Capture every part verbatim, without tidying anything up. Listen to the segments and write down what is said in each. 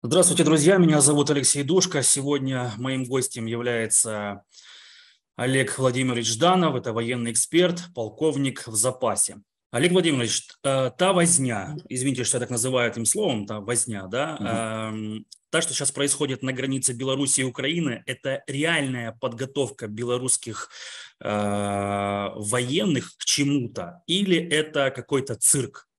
Здравствуйте, друзья. Меня зовут Алексей Душко. Сегодня моим гостем является Олег Владимирович Жданов. Это военный эксперт, полковник в запасе. Олег Владимирович, э, та возня, извините, что я так называю этим словом, та возня, да, э, та, что сейчас происходит на границе Беларуси и Украины, это реальная подготовка белорусских э, военных к чему-то или это какой-то цирк?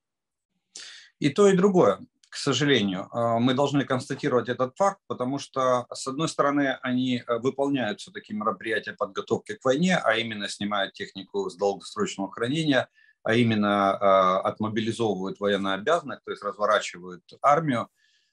И то, и другое. К сожалению, мы должны констатировать этот факт, потому что, с одной стороны, они выполняют все-таки мероприятия подготовки к войне, а именно снимают технику с долгосрочного хранения, а именно отмобилизовывают военнообязанных, то есть разворачивают армию.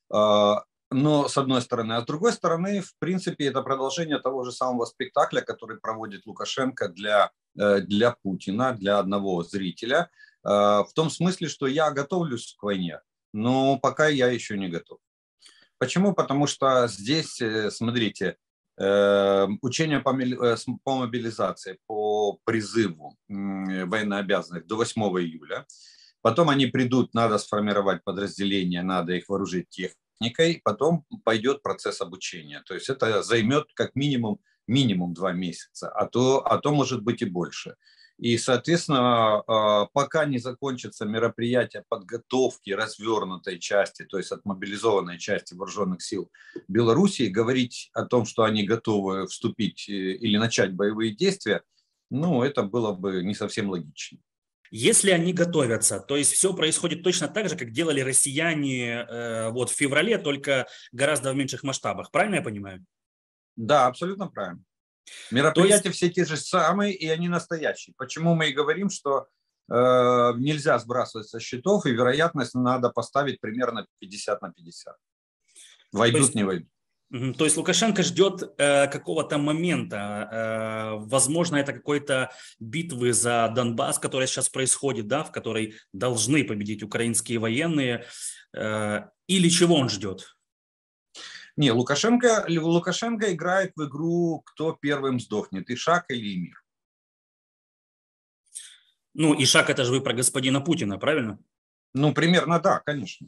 Но с одной стороны. А с другой стороны, в принципе, это продолжение того же самого спектакля, который проводит Лукашенко для, для Путина, для одного зрителя, в том смысле, что я готовлюсь к войне. Но пока я еще не готов. Почему? Потому что здесь, смотрите, учения по мобилизации, по призыву военнообязанных до восьмого июля. Потом они придут, надо сформировать подразделения, надо их вооружить техникой. Потом пойдет процесс обучения. То есть это займет как минимум, минимум два месяца, а то, а то может быть и больше. И, соответственно, пока не закончится мероприятие подготовки развернутой части, то есть отмобилизованной части вооруженных сил Белоруссии, говорить о том, что они готовы вступить или начать боевые действия, ну, это было бы не совсем логично. Если они готовятся, то есть все происходит точно так же, как делали россияне э, вот в феврале, только гораздо в меньших масштабах. Правильно я понимаю? Да, абсолютно правильно. Мероприятия есть... все те же самые, и они настоящие. Почему мы и говорим, что э, нельзя сбрасывать со счетов, и вероятность надо поставить примерно пятьдесят на пятьдесят. Войдут, есть... не войдут. То есть Лукашенко ждет э, какого-то момента, э, возможно, это какой-то битвы за Донбасс, которая сейчас происходит, да, в которой должны победить украинские военные, э, или чего он ждет? Не, Лукашенко, Лукашенко играет в игру, кто первым сдохнет, Ишак или Эмир. Ну, Ишак, это же вы про господина Путина, правильно? Ну, примерно да, конечно.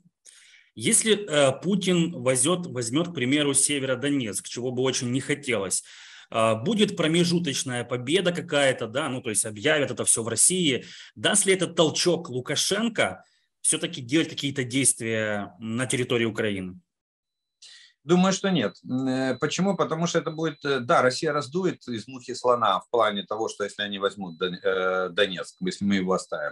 Если э, Путин возьмет, возьмет, к примеру, Северодонецк, чего бы очень не хотелось, э, будет промежуточная победа какая-то, да, ну, то есть объявят это все в России, даст ли этот толчок Лукашенко все-таки делать какие-то действия на территории Украины? Думаю, что нет. Почему? Потому что это будет, да, Россия раздует из мухи слона в плане того, что если они возьмут Донецк, если мы его оставим.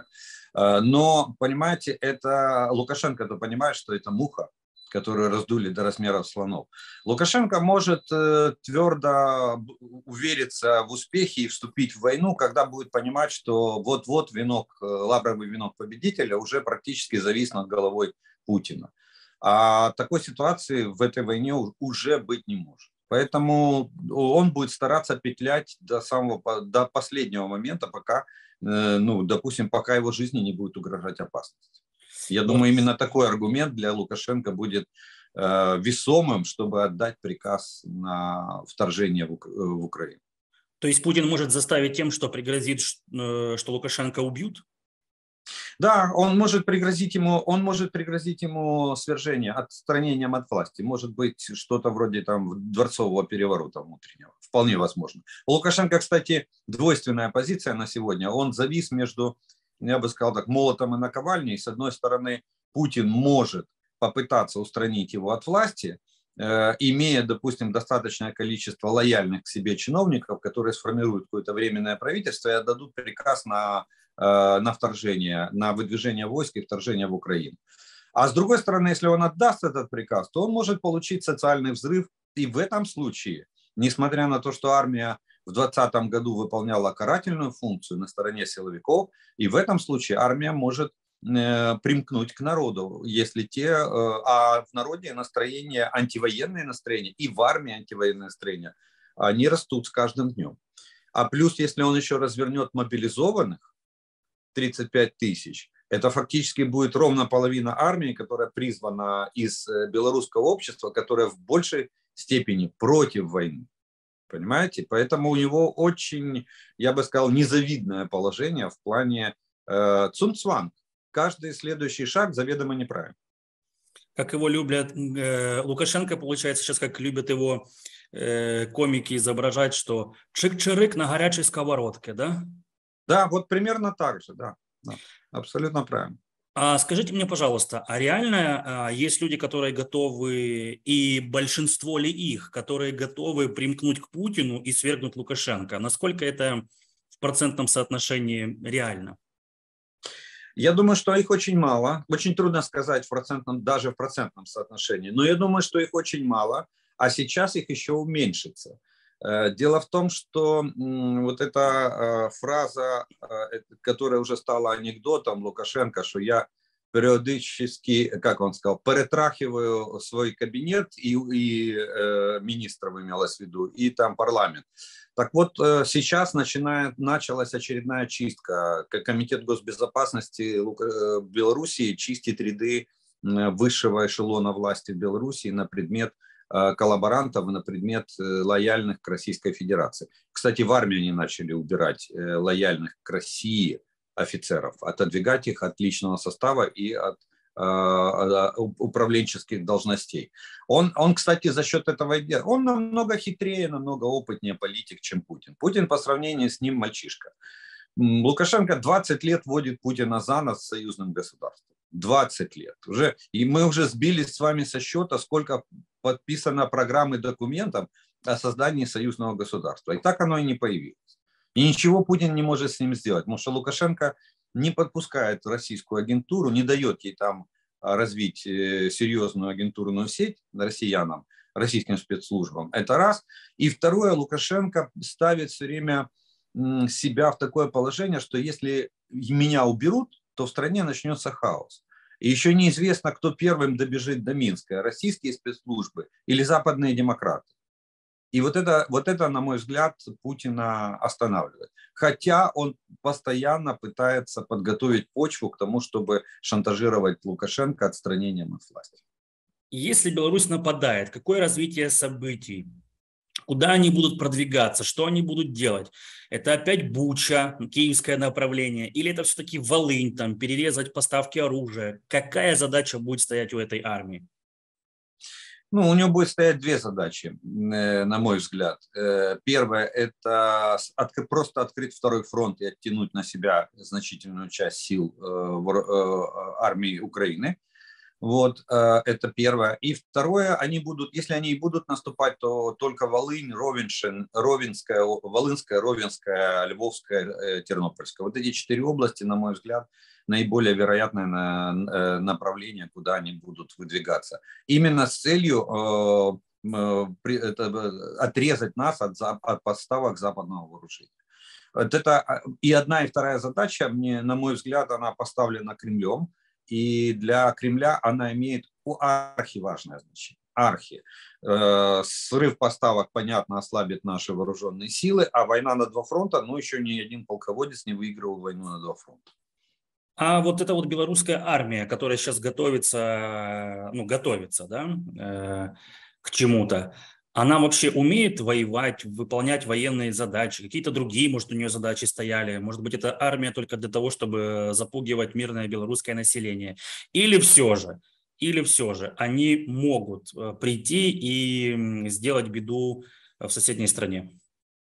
Но, понимаете, это Лукашенко-то понимает, что это муха, которую раздули до размеров слонов. Лукашенко может твердо увериться в успехе и вступить в войну, когда будет понимать, что вот-вот венок, лавровый венок победителя уже практически завис над головой Путина. А такой ситуации в этой войне уже быть не может. Поэтому он будет стараться петлять до самого, до последнего момента, пока, ну, допустим, пока его жизни не будет угрожать опасность. Я думаю, именно такой аргумент для Лукашенко будет э, весомым, чтобы отдать приказ на вторжение в, в Украину. То есть Путин может заставить тем, что пригрозит, что Лукашенко убьют? Да, он может пригрозить ему, он может пригрозить ему свержение, отстранением от власти. Может быть, что-то вроде там дворцового переворота внутреннего. Вполне возможно. У Лукашенко, кстати, двойственная позиция на сегодня. Он завис между, я бы сказал так, молотом и наковальней. С одной стороны, Путин может попытаться устранить его от власти, э, имея, допустим, достаточное количество лояльных к себе чиновников, которые сформируют какое-то временное правительство и отдадут приказ на на вторжение, на выдвижение войск и вторжение в Украину. А с другой стороны, если он отдаст этот приказ, то он может получить социальный взрыв. И в этом случае, несмотря на то, что армия в двадцатом году выполняла карательную функцию на стороне силовиков, и в этом случае армия может э, примкнуть к народу, если те, э, а в народе настроение, антивоенные настроения и в армии антивоенные настроения, они растут с каждым днем. А плюс, если он еще развернет мобилизованных, тридцать пять тысяч. Это фактически будет ровно половина армии, которая призвана из белорусского общества, которая в большей степени против войны. Понимаете? Поэтому у него очень, я бы сказал, незавидное положение в плане э, цумцванг. Каждый следующий шаг заведомо неправильный. Как его любят, э, Лукашенко, получается, сейчас как любят его э, комики изображать, что чик-чирик на горячей сковородке, да? Да, вот примерно так же, да, да, абсолютно правильно. А скажите мне, пожалуйста, а реально а, есть люди, которые готовы, и большинство ли их, которые готовы примкнуть к Путину и свергнуть Лукашенко? Насколько это в процентном соотношении реально? Я думаю, что их очень мало. Очень трудно сказать в процентном, даже в процентном соотношении. Но я думаю, что их очень мало, а сейчас их еще уменьшится. Дело в том, что вот эта фраза, которая уже стала анекдотом Лукашенко, что я периодически, как он сказал, перетрахиваю свой кабинет и, и э, министров имелось в виду, и там парламент. Так вот, сейчас начинает, началась очередная чистка. Комитет госбезопасности Белоруссии чистит ряды высшего эшелона власти в Белоруссии на предмет коллаборантов, на предмет лояльных к Российской Федерации. Кстати, в армии они начали убирать лояльных к России офицеров, отодвигать их от личного состава и от управленческих должностей. Он, он, кстати, за счет этого, он намного хитрее, намного опытнее политик, чем Путин. Путин по сравнению с ним мальчишка. Лукашенко двадцать лет водит Путина за нос с союзным государством. двадцать лет. Уже, и мы уже сбились с вами со счета, сколько подписано программ и документов о создании союзного государства. И так оно и не появилось. И ничего Путин не может с ним сделать, потому что Лукашенко не подпускает российскую агентуру, не дает ей там развить серьезную агентурную сеть россиянам, российским спецслужбам. Это раз. И второе, Лукашенко ставит все время себя в такое положение, что если меня уберут, то в стране начнется хаос. И еще неизвестно, кто первым добежит до Минска, российские спецслужбы или западные демократы. И вот это, вот это, на мой взгляд, Путина останавливает. Хотя он постоянно пытается подготовить почву к тому, чтобы шантажировать Лукашенко отстранением от власти. Если Беларусь нападает, какое развитие событий? Куда они будут продвигаться? Что они будут делать? Это опять Буча, киевское направление? Или это все-таки Волынь, там, перерезать поставки оружия? Какая задача будет стоять у этой армии? Ну, у него будет стоять две задачи, на мой взгляд. Первое – это просто открыть второй фронт и оттянуть на себя значительную часть сил армии Украины. Вот, это первое. И второе, они будут, если они и будут наступать, то только Волынь, Ровеншин, Ровенская, Волынская, Ровенская, Львовская, Тернопольская. Вот эти четыре области, на мой взгляд, наиболее вероятное направление, куда они будут выдвигаться. Именно с целью отрезать нас от, от поставок западного вооружения. Вот это и одна, и вторая задача, мне, на мой взгляд, она поставлена Кремлем. И для Кремля она имеет архиважное значение. Архи. Срыв поставок, понятно, ослабит наши вооруженные силы, а война на два фронта, ну, еще ни один полководец не выигрывал войну на два фронта. А вот эта вот белорусская армия, которая сейчас готовится, ну, готовится, да, к чему-то, она вообще умеет воевать, выполнять военные задачи? Какие-то другие, может, у нее задачи стояли? Может быть, это армия только для того, чтобы запугивать мирное белорусское население? Или все же, или все же они могут прийти и сделать беду в соседней стране?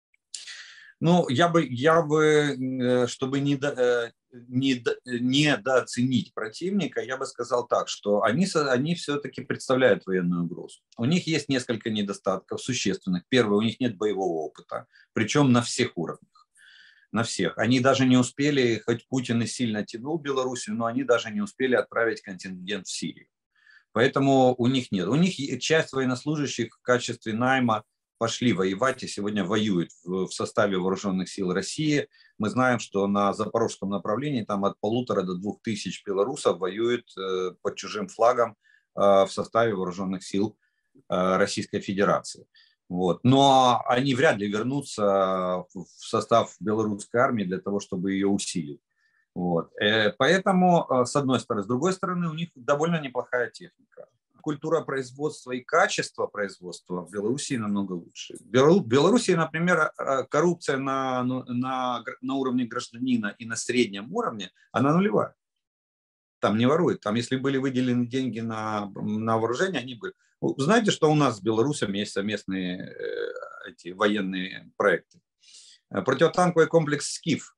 Ну, я бы, я бы, чтобы не, не, недооценить противника, я бы сказал так, что они, они все-таки представляют военную угрозу. У них есть несколько недостатков существенных. Первое, у них нет боевого опыта, причем на всех уровнях. На всех. Они даже не успели, хоть Путин и сильно тянул Белоруссию, но они даже не успели отправить контингент в Сирию. Поэтому у них нет. У них часть военнослужащих в качестве найма пошли воевать и сегодня воюют в составе вооруженных сил России. Мы знаем, что на запорожском направлении там от полутора до двух тысяч белорусов воюют под чужим флагом в составе вооруженных сил Российской Федерации. Вот. Но они вряд ли вернутся в состав белорусской армии для того, чтобы ее усилить. Вот. Поэтому, с одной стороны. С другой стороны, у них довольно неплохая техника. Культура производства и качество производства в Белоруссии намного лучше. В Белоруссии, например, коррупция на, на, на уровне гражданина и на среднем уровне, она нулевая. Там не воруют. Там, если были выделены деньги на, на вооружение, они были. Знаете, что у нас с Беларусью есть совместные э, эти военные проекты? Противотанковый комплекс «Скиф».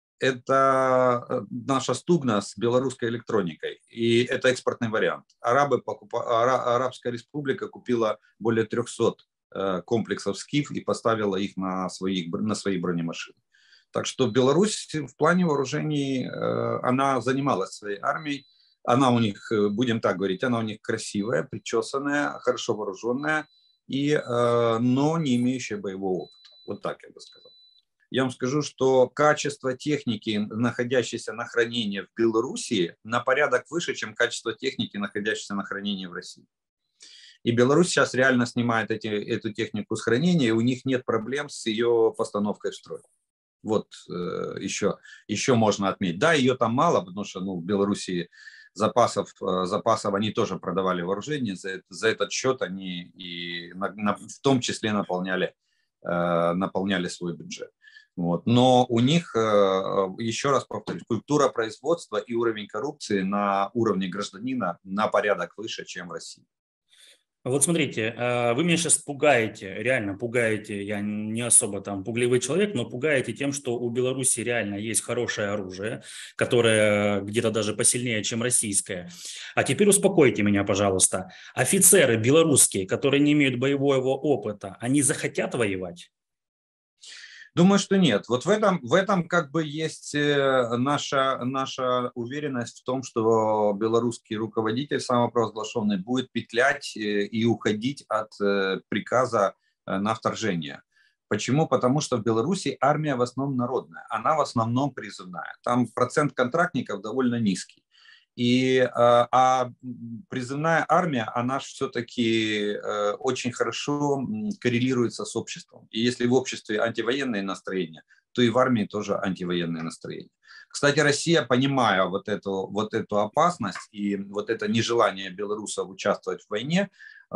Это наша Стугна с белорусской электроникой. И это экспортный вариант. Арабы покупа... Арабская республика купила более трехсот комплексов «Скиф» и поставила их на свои, на свои бронемашины. Так что Беларусь в плане вооружений, она занималась своей армией. Она у них, будем так говорить, она у них красивая, причесанная, хорошо вооруженная, и, но не имеющая боевого опыта. Вот так я бы сказал. Я вам скажу, что качество техники, находящейся на хранении в Беларуси, на порядок выше, чем качество техники, находящейся на хранении в России. И Беларусь сейчас реально снимает эти, эту технику с хранения, и у них нет проблем с ее постановкой в строй. Вот э, еще, еще можно отметить. Да, ее там мало, потому что ну, в Беларуси запасов, э, запасов они тоже продавали вооружение, за, за этот счет они и на, на, в том числе наполняли, э, наполняли свой бюджет. Вот. Но у них, э, еще раз повторюсь, культура производства и уровень коррупции на уровне гражданина на порядок выше, чем в России. Вот смотрите, вы меня сейчас пугаете, реально пугаете, я не особо там пугливый человек, но пугаете тем, что у Беларуси реально есть хорошее оружие, которое где-то даже посильнее, чем российское. А теперь успокойте меня, пожалуйста. Офицеры белорусские, которые не имеют боевого опыта, они захотят воевать? Думаю, что нет. Вот в этом, в этом как бы есть наша, наша уверенность в том, что белорусский руководитель самопровозглашенный будет петлять и уходить от приказа на вторжение. Почему? Потому что в Беларуси армия в основном народная, она в основном призывная. Там процент контрактников довольно низкий. И, а призывная армия, она все-таки очень хорошо коррелируется с обществом. И если в обществе антивоенные настроения, то и в армии тоже антивоенные настроения. Кстати, Россия, понимая вот эту, вот эту опасность и вот это нежелание белорусов участвовать в войне,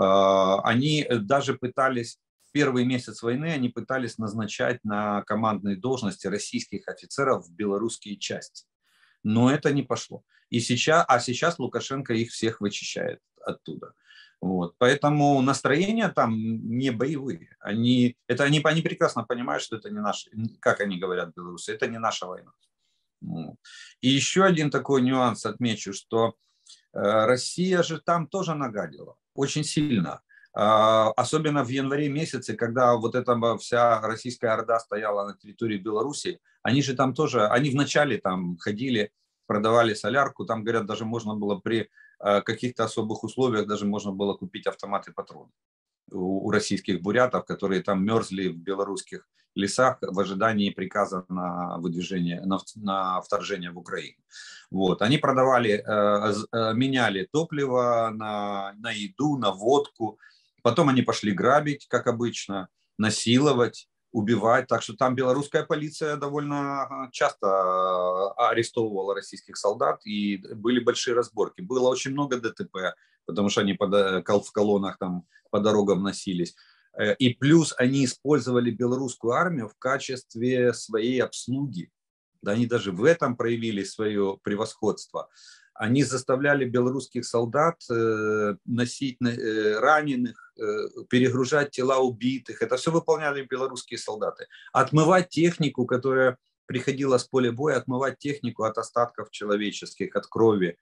они даже пытались, в первый месяц войны, они пытались назначать на командные должности российских офицеров в белорусские части. Но это не пошло. И сейчас, а сейчас Лукашенко их всех вычищает оттуда. Вот. Поэтому настроения там не боевые. Они, это, они, они прекрасно понимают, что это не наш, как они говорят белорусы, это не наша война. Вот. И еще один такой нюанс отмечу, что э, Россия же там тоже нагадила очень сильно. Э, особенно в январе месяце, когда вот эта вся российская орда стояла на территории Беларуси, они же там тоже, они вначале там ходили, продавали солярку, там, говорят, даже можно было при э, каких-то особых условиях, даже можно было купить автоматы патроны у, у российских бурятов, которые там мерзли в белорусских лесах в ожидании приказа на выдвижение, на, на вторжение в Украину. Вот. Они продавали, э, э, меняли топливо на, на еду, на водку, потом они пошли грабить, как обычно, насиловать, убивать. Так что там белорусская полиция довольно часто арестовывала российских солдат, и были большие разборки. Было очень много ДТП, потому что они в колоннах там по дорогам носились. И плюс они использовали белорусскую армию в качестве своей обслуги. Да, они даже в этом проявили свое превосходство. Они заставляли белорусских солдат э, носить э, раненых, э, перегружать тела убитых. Это все выполняли белорусские солдаты. Отмывать технику, которая приходила с поля боя, отмывать технику от остатков человеческих, от крови.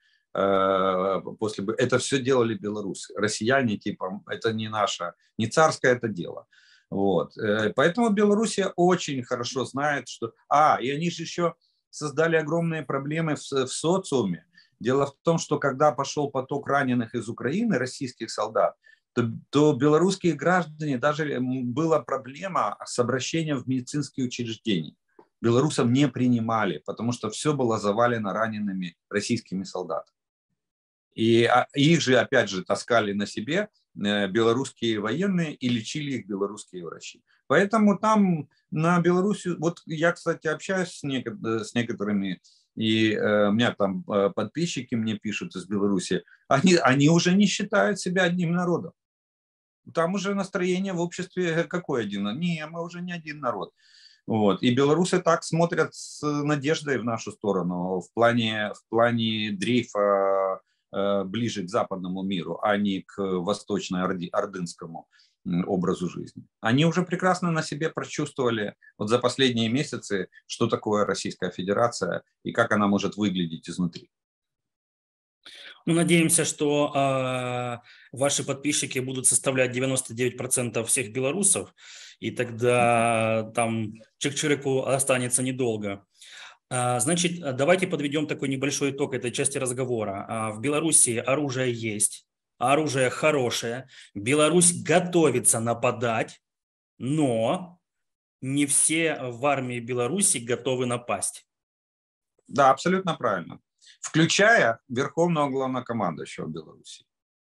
Э, после... Это все делали белорусы. Россияне, типа, это не наше, не царское это дело. Вот. Поэтому Белоруссия очень хорошо знает, что... А, и они же еще создали огромные проблемы в, в социуме. Дело в том, что когда пошел поток раненых из Украины, российских солдат, то, то белорусские граждане, даже была проблема с обращением в медицинские учреждения. Белорусов не принимали, потому что все было завалено ранеными российскими солдатами. И их же, опять же, таскали на себе белорусские военные и лечили их белорусские врачи. Поэтому там на Белоруссию, вот я, кстати, общаюсь с, некотор- с некоторыми, и э, у меня там э, подписчики мне пишут из Беларуси, они, они уже не считают себя одним народом. Там уже настроение в обществе какое один? Не, мы уже не один народ. Вот. И белорусы так смотрят с надеждой в нашу сторону в плане, в плане дрейфа э, ближе к западному миру, а не к восточно-ордынскому образу жизни. Они уже прекрасно на себе прочувствовали вот за последние месяцы, что такое Российская Федерация и как она может выглядеть изнутри. Ну, надеемся, что э, ваши подписчики будут составлять девяносто девять процентов всех белорусов, и тогда там чик-чирику останется недолго. А, значит, давайте подведем такой небольшой итог этой части разговора. А, в Беларуси оружие есть, оружие хорошее, Беларусь готовится нападать, но не все в армии Беларуси готовы напасть. Да, абсолютно правильно. Включая Верховного Главнокомандующего Беларуси.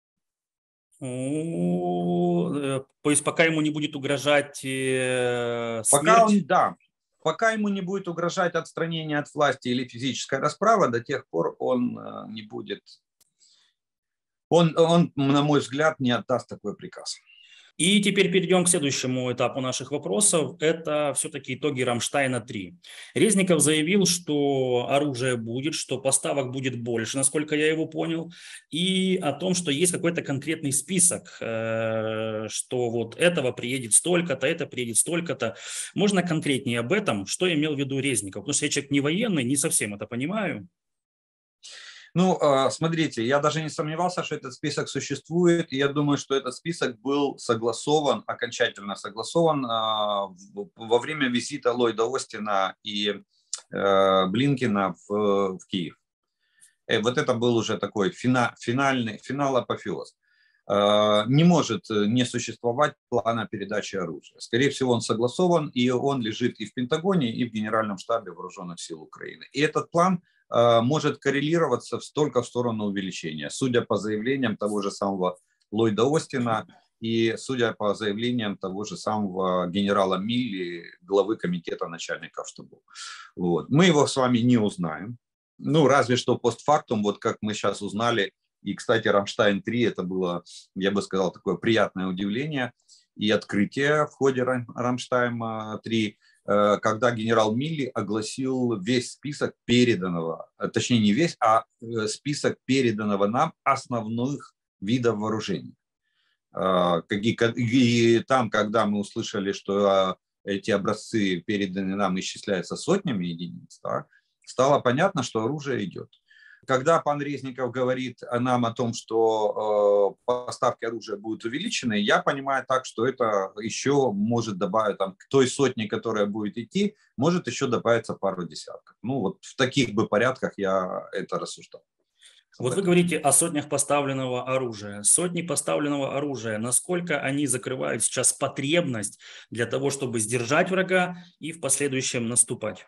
То есть пока ему не будет угрожать смерть? Пока он, да, пока ему не будет угрожать отстранение от власти или физическая расправа, до тех пор он не будет, он, он, на мой взгляд, не отдаст такой приказ. И теперь перейдем к следующему этапу наших вопросов. Это все-таки итоги Рамштайна три. Резников заявил, что оружие будет, что поставок будет больше, насколько я его понял, и о том, что есть какой-то конкретный список, что вот этого приедет столько-то, это приедет столько-то. Можно конкретнее об этом, что имел в виду Резников? Потому что я человек не военный, не совсем это понимаю. Ну, смотрите, я даже не сомневался, что этот список существует, и я думаю, что этот список был согласован, окончательно согласован во время визита Ллойда Остина и Блинкена в, в Киев. И вот это был уже такой финал, финальный, финал апофеоз. Не может не существовать плана передачи оружия. Скорее всего, он согласован, и он лежит и в Пентагоне, и в Генеральном штабе Вооруженных сил Украины. И этот план может коррелироваться только в сторону увеличения, судя по заявлениям того же самого Ллойда Остина и судя по заявлениям того же самого генерала Милли, главы комитета начальников штабов. Вот. Мы его с вами не узнаем, ну разве что постфактум, вот как мы сейчас узнали. И, кстати, Рамштайн три это было, я бы сказал, такое приятное удивление и открытие в ходе Рамштайн три, когда генерал Милли огласил весь список переданного, точнее не весь, а список переданного нам основных видов вооружений. И там, когда мы услышали, что эти образцы переданы нам, исчисляются сотнями единиц, да, стало понятно, что оружие идет. Когда пан Резников говорит нам о том, что э, поставки оружия будут увеличены, я понимаю так, что это еще может добавить, там, к той сотне, которая будет идти, может еще добавиться пару десятков. Ну вот в таких бы порядках я это рассуждал. Вот вы говорите о сотнях поставленного оружия. Сотни поставленного оружия, насколько они закрывают сейчас потребность для того, чтобы сдержать врага и в последующем наступать?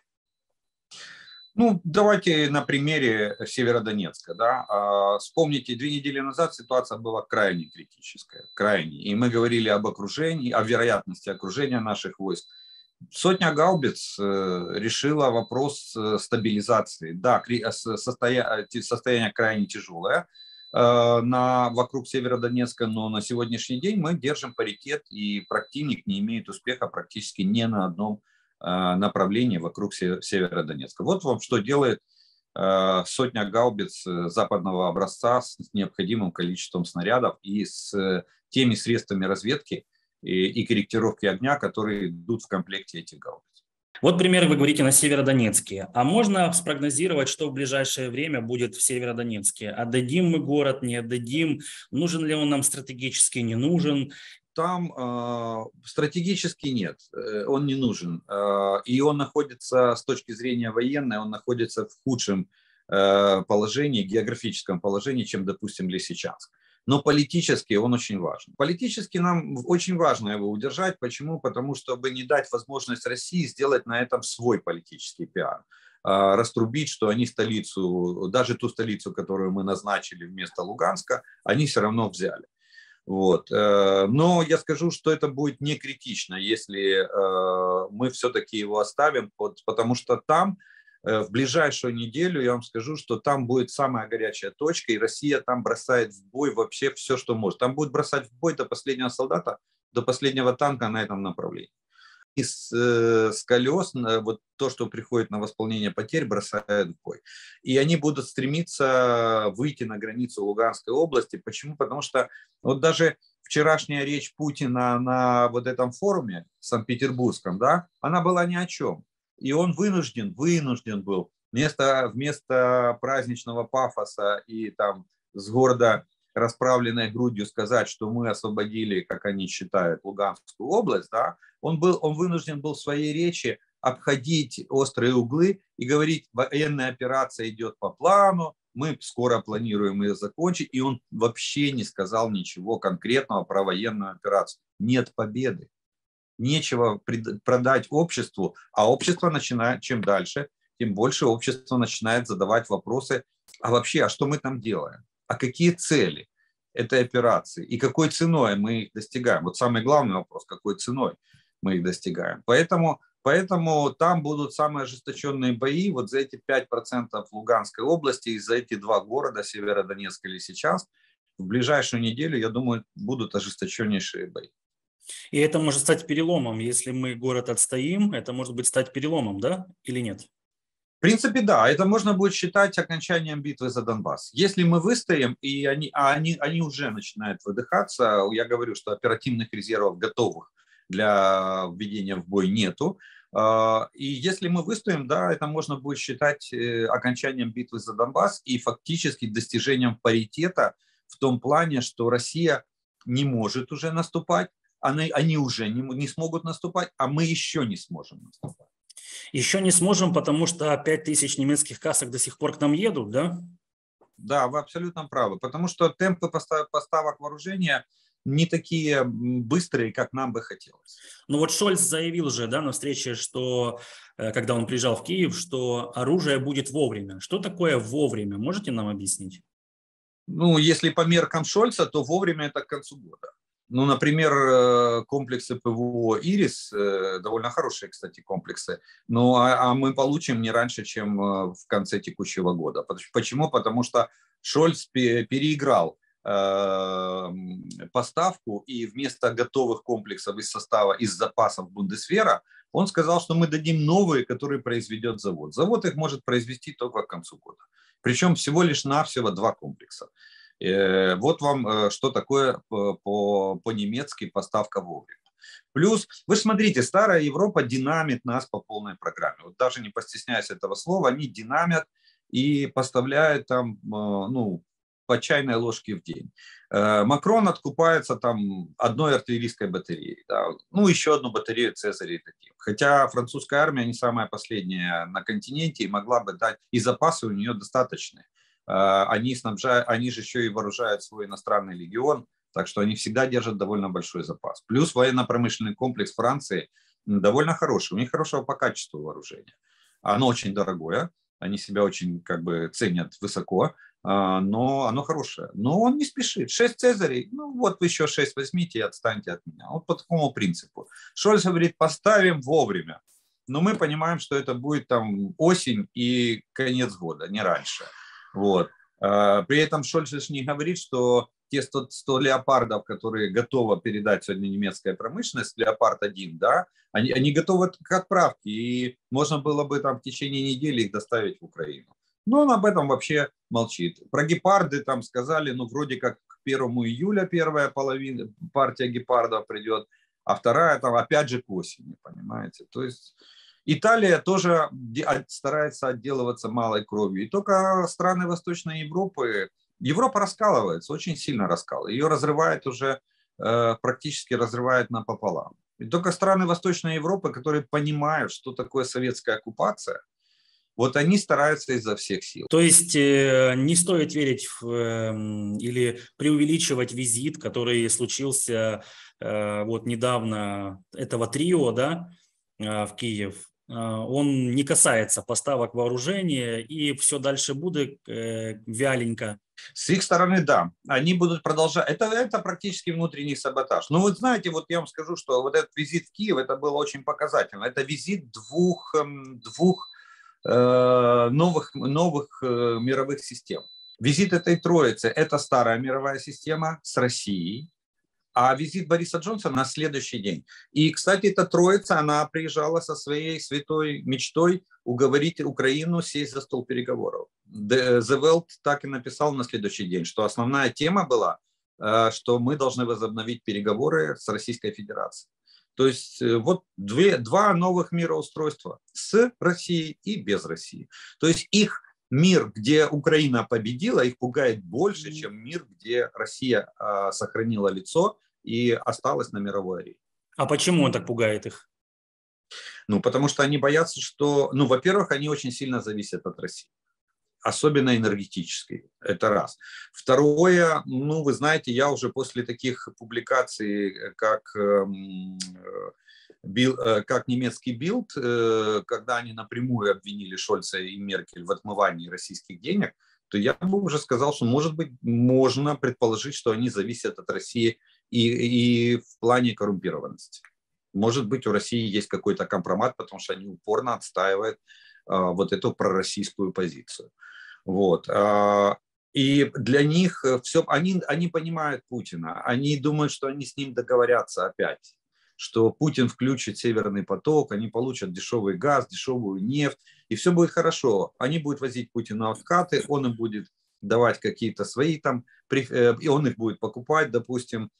Ну, давайте на примере Северодонецка. Да. Вспомните, две недели назад ситуация была крайне критическая, крайне. И мы говорили об окружении, о вероятности окружения наших войск. Сотня гаубиц решила вопрос стабилизации. Да, состояние, состояние крайне тяжелое на, вокруг Северодонецка, но на сегодняшний день мы держим паритет, и противник не имеет успеха практически ни на одном направлении вокруг Северодонецка. Вот вам что делает сотня гаубиц западного образца с необходимым количеством снарядов и с теми средствами разведки и, и корректировки огня, которые идут в комплекте этих гаубиц. Вот пример вы говорите на Северодонецке. А можно спрогнозировать, что в ближайшее время будет в Северодонецке? Отдадим мы город, не отдадим? Нужен ли он нам стратегически, не нужен? Там э, стратегически нет, он не нужен. Э, и он находится, с точки зрения военной, он находится в худшем э, положении, географическом положении, чем, допустим, Лисичанск. Но политически он очень важен. Политически нам очень важно его удержать. Почему? Потому что, чтобы не дать возможность России сделать на этом свой политический пиар. Э, раструбить, что они столицу, даже ту столицу, которую мы назначили вместо Луганска, они все равно взяли. Вот. Но я скажу, что это будет не критично, если мы все-таки его оставим, потому что там в ближайшую неделю, я вам скажу, что там будет самая горячая точка, и Россия там бросает в бой вообще все, что может. Там будет бросать в бой до последнего солдата, до последнего танка на этом направлении. с, с колес, вот то, что приходит на восполнение потерь, бросают в бой. И они будут стремиться выйти на границу Луганской области. Почему? Потому что вот даже вчерашняя речь Путина на вот этом форуме Санкт-Петербургском, да, она была ни о чем. И он вынужден, вынужден был вместо, вместо праздничного пафоса и там с гордо расправленной грудью сказать, что мы освободили, как они считают, Луганскую область, да, он, был, он вынужден был в своей речи обходить острые углы и говорить, военная операция идет по плану, мы скоро планируем ее закончить, и он вообще не сказал ничего конкретного про военную операцию. Нет победы, нечего продать обществу, а общество начинает, чем дальше, тем больше общество начинает задавать вопросы, а вообще, а что мы там делаем? А какие цели этой операции? И какой ценой мы их достигаем? Вот самый главный вопрос, какой ценой мы их достигаем. Поэтому, поэтому там будут самые ожесточенные бои вот за эти пять процентов Луганской области и за эти два города, Северодонецк или сейчас. В ближайшую неделю, я думаю, будут ожесточеннейшие бои. И это может стать переломом. Если мы город отстоим, это может быть стать переломом, да, или нет? В принципе, да, это можно будет считать окончанием битвы за Донбасс. Если мы выстоим, и они, а они, они уже начинают выдыхаться, я говорю, что оперативных резервов готовых для введения в бой нету. И если мы выстоим, да, это можно будет считать окончанием битвы за Донбасс и фактически достижением паритета в том плане, что Россия не может уже наступать, они, они уже не, не смогут наступать, а мы еще не сможем наступать. Еще не сможем, потому что пять тысяч немецких касок до сих пор к нам едут, да? Да, вы абсолютно правы, потому что темпы поставок вооружения не такие быстрые, как нам бы хотелось. Ну вот Шольц заявил же, да, на встрече, что, когда он приезжал в Киев, что оружие будет вовремя. Что такое вовремя? Можете нам объяснить? Ну, если по меркам Шольца, то вовремя это к концу года. Ну, например, комплексы ПВО «Ирис», довольно хорошие, кстати, комплексы, но а, а мы получим не раньше, чем в конце текущего года. Почему? Потому что Шольц переиграл э, поставку, и вместо готовых комплексов из состава, из запасов Бундесвера, он сказал, что мы дадим новые, которые произведет завод. Завод их может произвести только к концу года. Причем всего лишь навсего два комплекса. Вот вам что такое по-немецки поставка вовремя. Плюс, вы смотрите, старая Европа динамит нас по полной программе. Вот даже не постесняясь этого слова, они динамят и поставляют там, ну, по чайной ложке в день. Макрон откупается там одной артиллерийской батареей, да, ну, еще одну батарею Цезаря и таких. Хотя французская армия не самая последняя на континенте и могла бы дать, и запасы у нее достаточные. Они снабжают, они же еще и вооружают свой иностранный легион, так что они всегда держат довольно большой запас. Плюс военно-промышленный комплекс Франции довольно хороший, у них хорошего по качеству вооружения. Оно очень дорогое, они себя очень как бы ценят высоко, но оно хорошее. Но он не спешит. Шесть Цезарей, ну вот вы еще шесть возьмите и отстаньте от меня. Вот по такому принципу. Шольц говорит, поставим вовремя. Но мы понимаем, что это будет там осень и конец года, не раньше. Вот. При этом Шольц не говорит, что те сто, сто леопардов, которые готова передать сегодня немецкая промышленность, леопард один, да, они, они готовы к отправке, и можно было бы там в течение недели их доставить в Украину. Но он об этом вообще молчит. Про гепарды там сказали, ну вроде как к первому июля первая половина, партия гепардов придет, а вторая там опять же к осени, понимаете. То есть Италия тоже старается отделываться малой кровью. И только страны Восточной Европы, Европа раскалывается, очень сильно раскалывается. Ее разрывает уже, э, практически разрывает напополам. И только страны Восточной Европы, которые понимают, что такое советская оккупация, вот они стараются изо всех сил. То есть э, не стоит верить в, э, или преувеличивать визит, который случился э, вот недавно, этого трио, да, э, в Киев. Он не касается поставок вооружения, и все дальше будет э, вяленько. С их стороны, да, они будут продолжать. Это, это практически внутренний саботаж. Но вот знаете, вот я вам скажу, что вот этот визит в Киев, это было очень показательно. Это визит двух, двух э, новых, новых э, мировых систем. Визит этой троицы – это старая мировая система с Россией, а визит Бориса Джонсона на следующий день. И, кстати, эта троица, она приезжала со своей святой мечтой уговорить Украину сесть за стол переговоров. The Welt так и написал на следующий день, что основная тема была, что мы должны возобновить переговоры с Российской Федерацией. То есть вот две, два новых мироустройства с Россией и без России. То есть их мир, где Украина победила, их пугает больше, чем мир, где Россия э, сохранила лицо и осталась на мировой арене. А почему он так пугает их? Ну, потому что они боятся, что... Ну, во-первых, они очень сильно зависят от России. Особенно энергетической. Это раз. Второе, ну, вы знаете, я уже после таких публикаций, как... Э, как немецкий Билд, когда они напрямую обвинили Шольца и Меркель в отмывании российских денег, то я бы уже сказал, что, может быть, можно предположить, что они зависят от России и, и в плане коррумпированности. Может быть, у России есть какой-то компромат, потому что они упорно отстаивают а, вот эту пророссийскую позицию. Вот. А, и для них все, они, они понимают Путина, они думают, что они с ним договорятся опять, что Путин включит Северный поток, они получат дешевый газ, дешевую нефть, и все будет хорошо. Они будут возить Путина в Откаты, он им будет давать какие-то свои там, и он их будет покупать, допустим,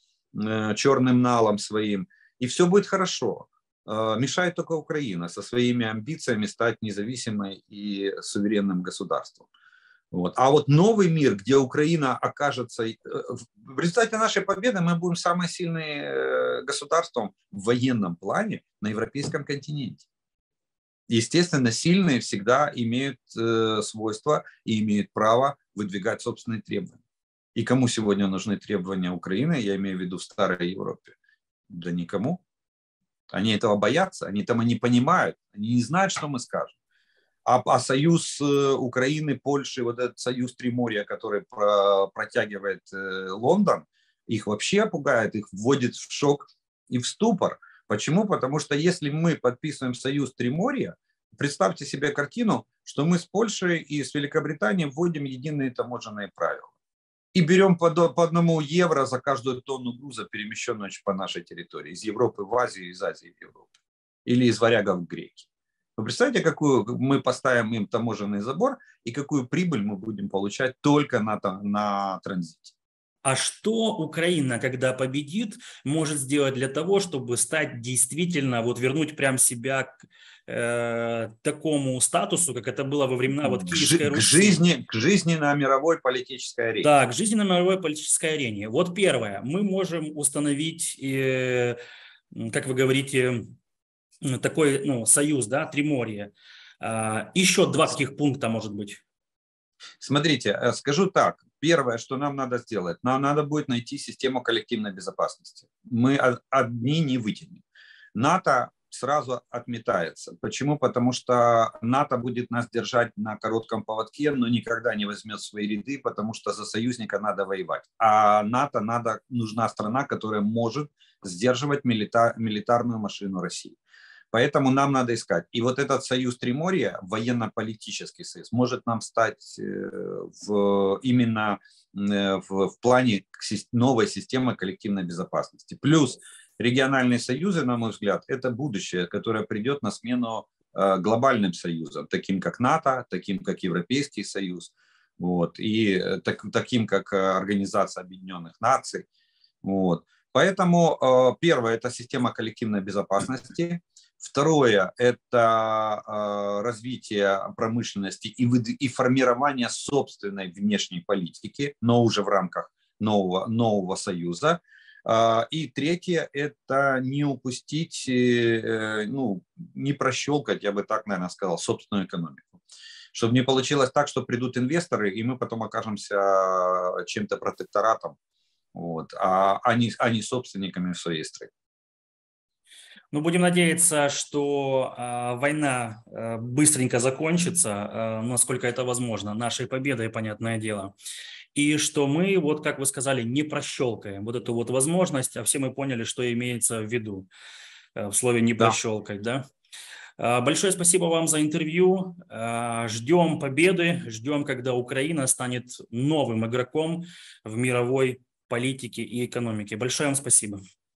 черным налом своим, и все будет хорошо. Мешает только Украина со своими амбициями стать независимой и суверенным государством. Вот. А вот новый мир, где Украина окажется... В результате нашей победы мы будем самым сильным государством в военном плане на европейском континенте. Естественно, сильные всегда имеют свойство и имеют право выдвигать собственные требования. И кому сегодня нужны требования Украины, я имею в виду в старой Европе? Да никому. Они этого боятся, они этого не понимают, они не знают, что мы скажем. А, а союз Украины, Польши, вот этот союз Триморья, который про, протягивает э, Лондон, их вообще пугает, их вводит в шок и в ступор. Почему? Потому что если мы подписываем союз Триморья, представьте себе картину, что мы с Польшей и с Великобританией вводим единые таможенные правила. И берем по, по одному евро за каждую тонну груза, перемещенную по нашей территории, из Европы в Азию, из Азии в Европу. Или из варягов в греки. Вы представляете, какую мы поставим им таможенный забор и какую прибыль мы будем получать только на, на транзите? А что Украина, когда победит, может сделать для того, чтобы стать действительно, вот вернуть прям себя к э, такому статусу, как это было во времена вот Киевской Руси? К жизни, к жизни на мировой политической арене. Да, к жизни на мировой политической арене. Вот первое, мы можем установить, э, как вы говорите, такой, ну, союз, да, Триморье. А, еще два таких пункта, может быть. Смотрите, скажу так. Первое, что нам надо сделать, нам надо будет найти систему коллективной безопасности. Мы одни не вытянем. НАТО сразу отметается. Почему? Потому что НАТО будет нас держать на коротком поводке, но никогда не возьмет свои ряды, потому что за союзника надо воевать. А НАТО надо, нужна страна, которая может сдерживать милита, милитарную машину России. Поэтому нам надо искать. И вот этот союз Триморья, военно-политический союз, может нам стать в, именно в, в плане новой системы коллективной безопасности. Плюс региональные союзы, на мой взгляд, это будущее, которое придет на смену глобальным союзам, таким как НАТО, таким как Европейский союз, вот, и так, таким как Организация Объединенных Наций. Вот. Поэтому первое – это система коллективной безопасности. Второе – это э, развитие промышленности и, и формирование собственной внешней политики, но уже в рамках нового, нового союза. Э, и третье – это не упустить, э, ну, не прощелкать, я бы так, наверное, сказал, собственную экономику. Чтобы не получилось так, что придут инвесторы, и мы потом окажемся чем-то протекторатом, вот, а они, они собственниками в своей стране. Ну, будем надеяться, что э, война э, быстренько закончится, э, насколько это возможно, нашей победой, понятное дело. И что мы, вот как вы сказали, не прощелкаем вот эту вот возможность, а все мы поняли, что имеется в виду э, в слове «не прощелкать», да? да? Большое спасибо вам за интервью. Ждем победы, ждем, когда Украина станет новым игроком в мировой политике и экономике. Большое вам спасибо.